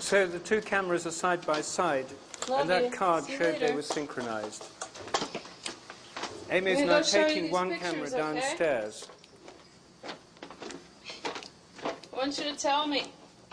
So the two cameras are side by side, and that card showed they were synchronized. Amy's now taking one camera downstairs. I want you to tell me.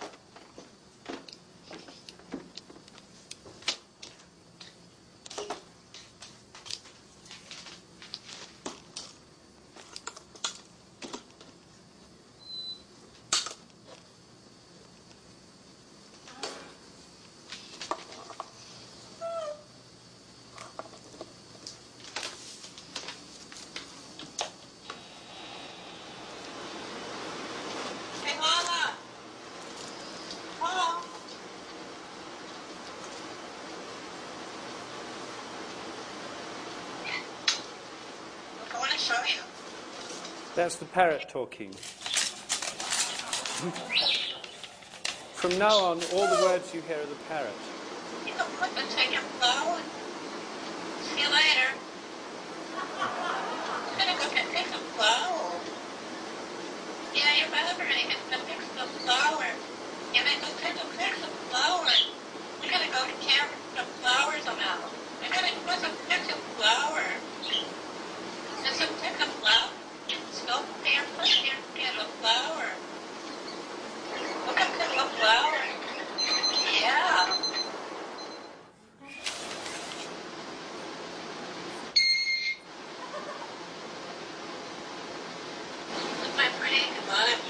That's the parrot talking. From now on, all the words you hear are the parrot. You can put the ticket phone. See you later. I'm gonna go pick some flowers. Yeah, your mother ain't gonna pick some flowers. Yeah, they go pick some flowers. We're gonna go to camp with some flowers on out. We're gonna pick some flowers. Just pick some flowers. Go there, put here, get a flower. Look at the flower. Yeah. Look my pretty lunch.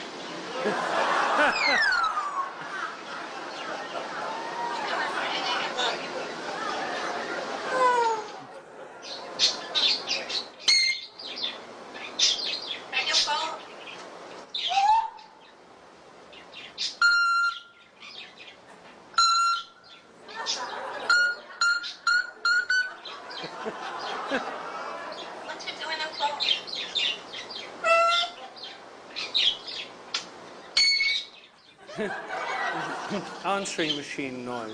What's it doing up phone? Answering machine noise.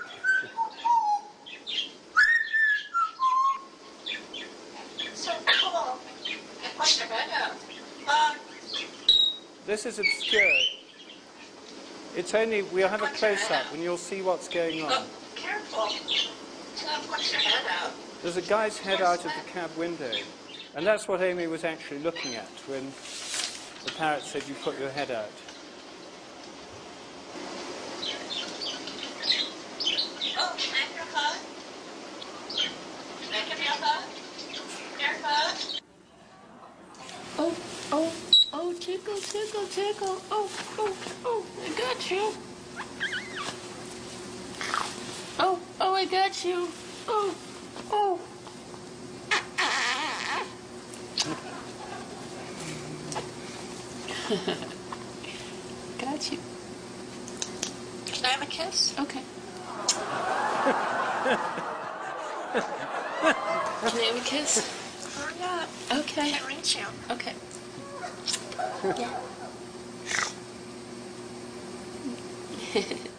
So cool. It puts your head out. This is obscure. It's only, we'll have a close-up and you'll see what's going on. Oh, careful. So puts your head out. There's a guy's head out of the cab window. And that's what Amy was actually looking at when the parrot said, you put your head out. Oh, can I have your hug? Can I give you a hug? Your hug? Oh, tickle, tickle, tickle. Oh, I got you. Oh, I got you. Oh. Got you. Can I have a kiss? Okay. Can I have a kiss? Hurry up. Okay. I can't reach you. Okay. Yeah.